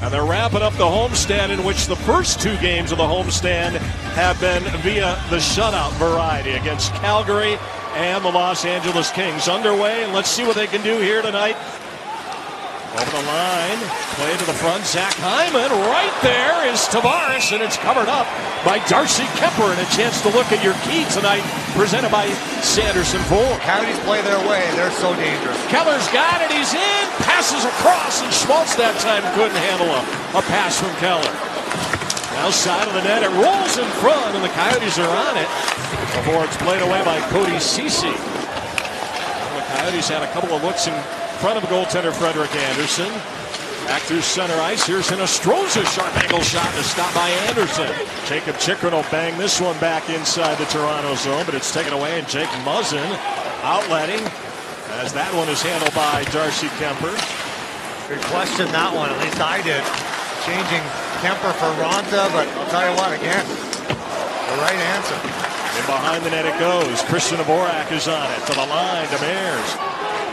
And they're wrapping up the homestand, in which the first two games of the homestand have been via the shutout variety against Calgary and the Los Angeles Kings. Underway, and let's see what they can do here tonight. Over the line, play to the front, Zach Hyman. Right there is Tavares, and it's covered up by Darcy Kuemper. And a chance to look at your key tonight, presented by Sanderson Ford. Coyotes play their way, they're so dangerous. Keller's got it, he's in, passes across, and Schmaltz that time couldn't handle a pass from Keller. Now side of the net, it rolls in front, and the Coyotes are on it before it's played away by Cody Ceci. The Coyotes had a couple of looks in front of goaltender Frederik Andersen. Back through center ice. Here's Hinostroza. Sharp angle shot to stop by Andersen. Jacob Chychrun will bang this one back inside the Toronto zone, but it's taken away, and Jake Muzzin outletting as that one is handled by Darcy Kuemper. Good question, that one. At least I did. Changing Kuemper for Raanta, but I'll tell you what, again, the right answer. And behind the net it goes. Christian Dvorak is on it. To the line, Demers.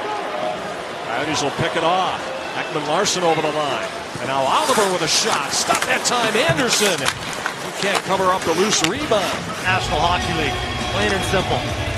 Coyotes will pick it off. Ekman Larsson over the line. And now Oliver with a shot. Stop that time, Andersen. He can't cover up the loose rebound. National Hockey League, plain and simple.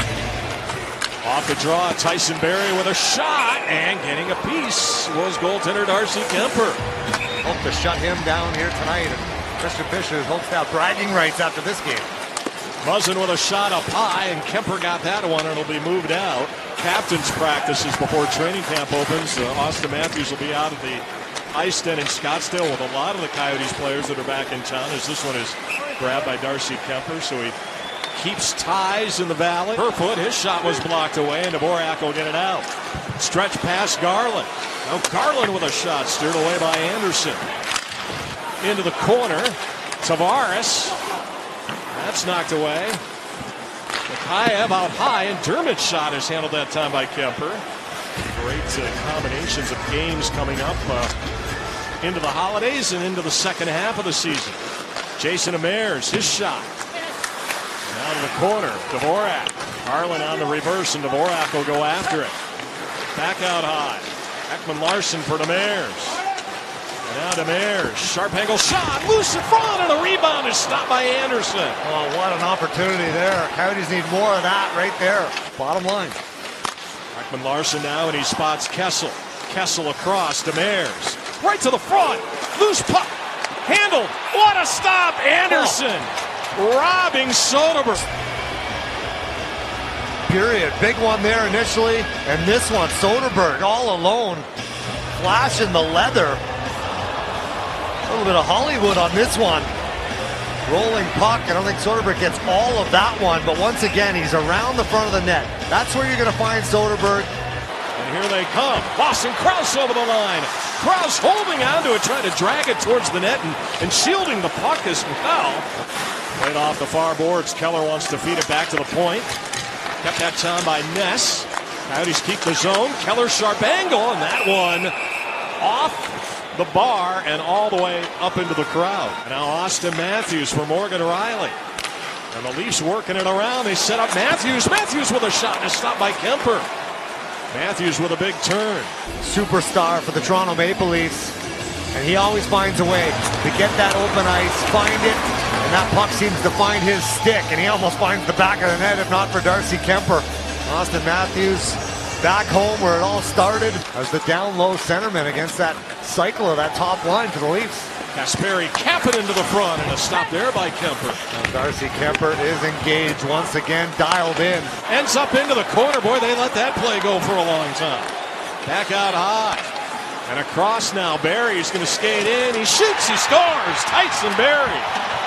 Off the draw, Tyson Barrie with a shot. And getting a piece was goaltender Darcy Kuemper. Hope to shut him down here tonight. And Christian Fischer hopes to have bragging rights after this game. Muzzin with a shot up high, and Kuemper got that one, and it'll be moved out. Captain's practices before training camp opens. Austin Matthews will be out at the ice den in Scottsdale with a lot of the Coyotes players that are back in town, as this one is grabbed by Darcy Kuemper, so he keeps ties in the valley. Kerfoot, his shot was blocked away, and Dvorak will get it out. Stretch past Garland. Now Garland with a shot, steered away by Andersen. Into the corner, Tavares. That's knocked away. Mikheyev out high, and Dermott's shot is handled that time by Kuemper. Great combinations of games coming up into the holidays and into the second half of the season. Jason Demers, his shot. Down to the corner, Dvorak. Garland on the reverse, and Dvorak will go after it. Back out high. Ekman Larsson for Demers. Now Demers, sharp angle shot, loose in front, and a rebound is stopped by Andersen. Oh, what an opportunity there. Coyotes need more of that right there. Bottom line. Ekman Larsson now, and he spots Kessel. Kessel across, Demers. Right to the front, loose puck, handled. What a stop, Andersen. Robbing Soderberg. Period. Big one there initially, and this one, Soderberg all alone. Flashing the leather. A little bit of Hollywood on this one. Rolling puck. I don't think Soderberg gets all of that one, but once again, he's around the front of the net. That's where you're going to find Soderberg. And here they come. Boston Krause over the line. Krause holding onto it, trying to drag it towards the net and shielding the puck as well. Played off the far boards. Keller wants to feed it back to the point. Kept that time by Ness. Coyotes keep the zone. Keller sharp angle, and that one off the bar and all the way up into the crowd. And now Austin Matthews for Morgan Rielly. And the Leafs working it around. They set up Matthews. Matthews with a shot and a stop by Kuemper. Matthews with a big turn. Superstar for the Toronto Maple Leafs. And he always finds a way to get that open ice, find it, and that puck seems to find his stick. And he almost finds the back of the net if not for Darcy Kuemper. Austin Matthews back home where it all started as the down low centerman against that cycle of that top line for the Leafs. Kasperi capping into the front, and a stop there by Kuemper. Now Darcy Kuemper is engaged once again, dialed in. Ends up into the corner. Boy, they let that play go for a long time. Back out high. And across now. Barrie's going to skate in. He shoots. He scores. Tyson Barrie.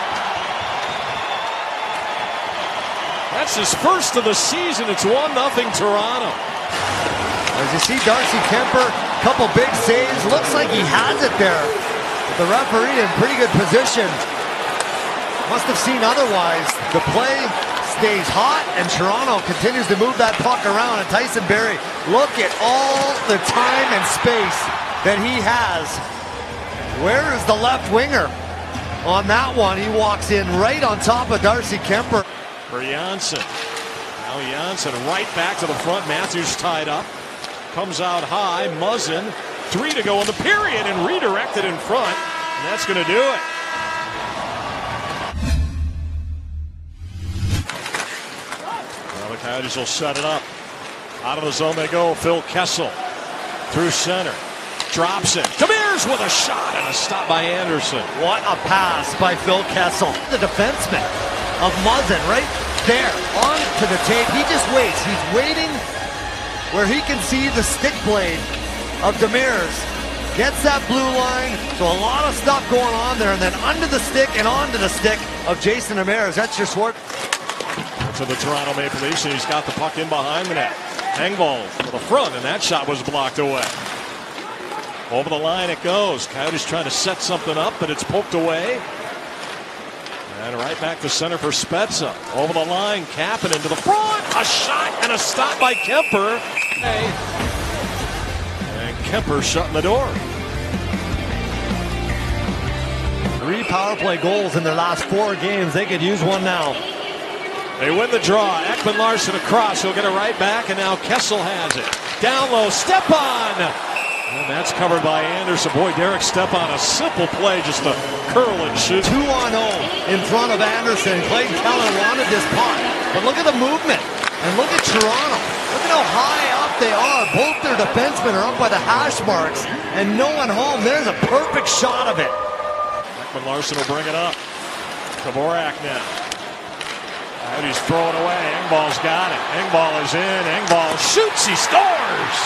That's his first of the season. It's 1-0 Toronto. As you see Darcy Kuemper, couple big saves. Looks like he has it there. The referee in pretty good position. Must have seen otherwise. The play stays hot, and Toronto continues to move that puck around. And Tyson Barrie, look at all the time and space that he has. Where is the left winger? On that one, he walks in right on top of Darcy Kuemper. For Janssen. Now Janssen right back to the front. Matthews tied up. Comes out high. Muzzin. 3 to go in the period and redirected in front. And that's going to do it. Well, the Coyotes will set it up. Out of the zone they go. Phil Kessel through center. Drops it. Demers with a shot and a stop by Anderson. What a pass by Phil Kessel. The defenseman of Muzzin right there on to the tape. He just waits. He's waiting where he can see the stick blade of Demers. Gets that blue line. So a lot of stuff going on there. And then under the stick and onto the stick of Jason Demers. That's your sword. To the Toronto Maple Leafs, and he's got the puck in behind the net. Engvall to the front, and that shot was blocked away. Over the line it goes. Coyotes trying to set something up, but it's poked away. And right back to center for Spezza. Over the line, Kapanen to the front. A shot and a stop by Kemper. And Kemper shutting the door. 3 power play goals in their last 4 games. They could use one now. They win the draw. Ekman-Larsson across. He'll get it right back, and now Kessel has it. Down low, Stepan! And that's covered by Anderson. Boy, Derek Stepan, a simple play, just a curl and shoot. 2-on-0 in front of Anderson. Clayton Keller wanted this puck. But look at the movement. And look at Toronto. Look at how high up they are. Both their defensemen are up by the hash marks. And no one home. There's a perfect shot of it. Ekman-Larsson will bring it up. Dvorak now. And he's throwing away. Engvall's got it. Engvall is in. Engvall shoots. He scores.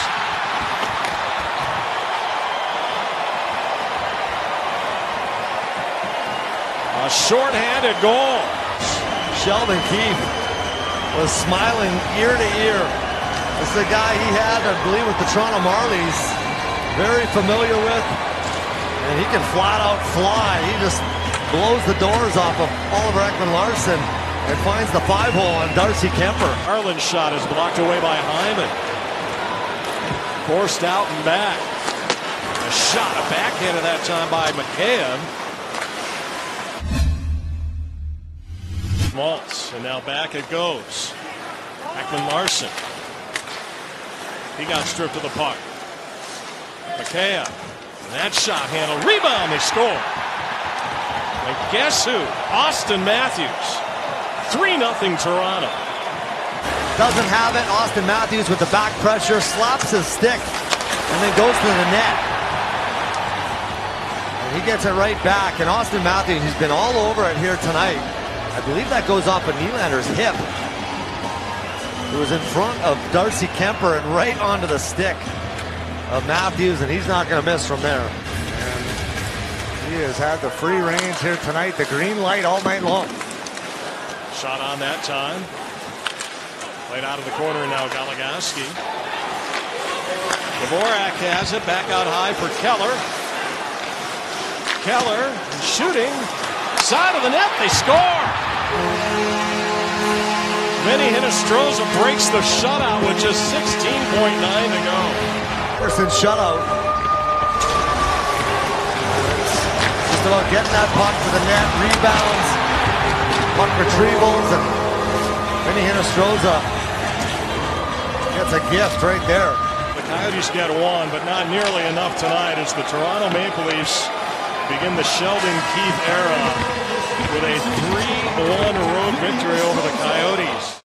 A shorthanded goal. Sheldon Keefe was smiling ear to ear. This is the guy he had, I believe, with the Toronto Marlies. Very familiar with. And he can flat out fly. He just blows the doors off of Oliver Ekman-Larsson. And finds the 5-hole on Darcy Kemper. Harlan's shot is blocked away by Hyman. Forced out and back. A shot, a backhand at that time by McCann. Maltz, and now back it goes. Ekman-Larsson. He got stripped of the puck. McCann. And that shot handled. Rebound, they score. And guess who? Austin Matthews. 3-0 Toronto. Doesn't have it. Austin Matthews with the back pressure, slaps his stick, and then goes to the net. And he gets it right back. And Austin Matthews, he's been all over it here tonight. I believe that goes off of Nylander's hip. It was in front of Darcy Kemper and right onto the stick of Matthews, and he's not going to miss from there. And he has had the free range here tonight, the green light all night long. Shot on that time. Played out of the corner now, Goligoski. Dvorak has it, back out high for Keller. Keller shooting. Side of the net, they score! Vinny Hinostroza breaks the shutout with just 16.9 to go. Anderson shutout. Just about getting that puck to the net, rebounds, puck retrievals, and Vinny Hinostroza gets a gift right there. The Coyotes get one, but not nearly enough tonight as the Toronto Maple Leafs begin the Sheldon Keefe era with a 3-1 road victory over the Coyotes.